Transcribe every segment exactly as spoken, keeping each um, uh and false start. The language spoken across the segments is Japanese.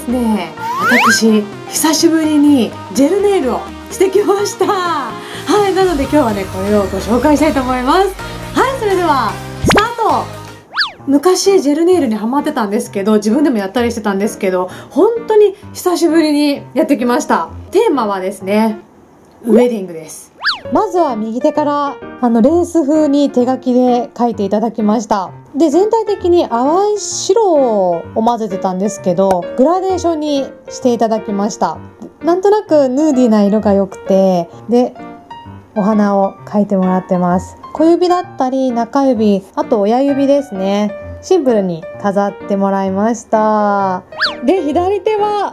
ですね、私久しぶりにジェルネイルをしてきました。はい、なので今日はねこれをご紹介したいと思います。はい、それではスタート。昔ジェルネイルにハマってたんですけど、自分でもやったりしてたんですけど、本当に久しぶりにやってきました。テーマはですね、ウェディングです。まずは右手からあのレース風に手書きで書いていただきました。で、全体的に淡い白を混ぜてたんですけど、グラデーションにしていただきました。なんとなくヌーディーな色が良くて、でお花を描いてもらってます。小指だったり中指、あと親指ですね、シンプルに飾ってもらいました。で、左手は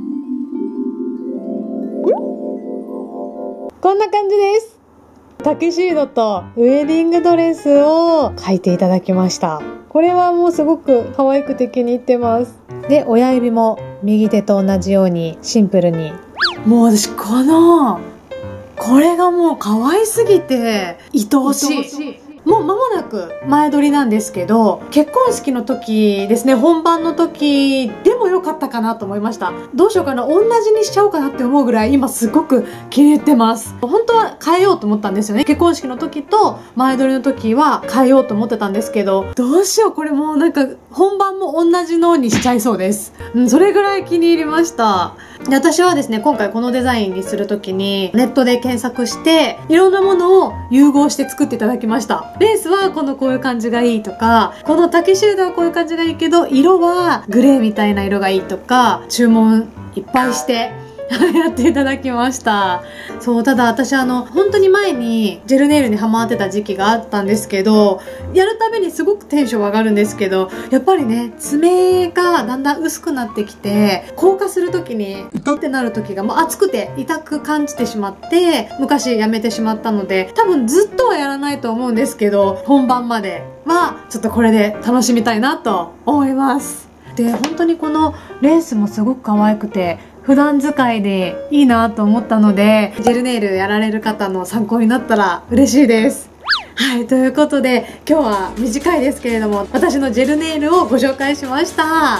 こんな感じです。タキシードとウェディングドレスを描いていただきました。これはもうすごく可愛くて気に入ってます。で、親指も右手と同じようにシンプルに。もう私このこれがもう可愛すぎて愛おしい。もう間もなく前撮りなんですけど、結婚式の時ですね、本番の時でも良かったかなと思いました。どうしようかな、同じにしちゃおうかなって思うぐらい今すごく気に入ってます。本当は変えようと思ったんですよね。結婚式の時と前撮りの時は変えようと思ってたんですけど、どうしよう、これもうなんか本番も同じのにしちゃいそうです。うん、それぐらい気に入りました。で、私はですね、今回このデザインにする時にネットで検索していろんなものを融合して作っていただきました。レースはこのこういう感じがいいとか、このタキシードはこういう感じがいいけど色はグレーみたいな色がいいとか、注文いっぱいしてやっていただきました。そう、ただ私あの本当に前にジェルネイルにハマってた時期があったんですけど、やるたびにすごくテンション上がるんですけど、やっぱりね爪がだんだん薄くなってきて、硬化する時に痛ってなる時がもう熱くて痛く感じてしまって、昔やめてしまったので、多分ずっとはやらないと思うんですけど、本番まではちょっとこれで楽しみたいなと思います。で、本当にこのレースもすごく可愛くて普段使いでいいなと思ったので、ジェルネイルやられる方の参考になったら嬉しいです。はい、ということで今日は短いですけれども、私のジェルネイルをご紹介しました。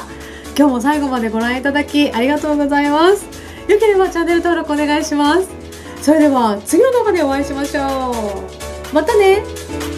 今日も最後までご覧いただきありがとうございます。よければチャンネル登録お願いします。それでは次の動画でお会いしましょう。またね。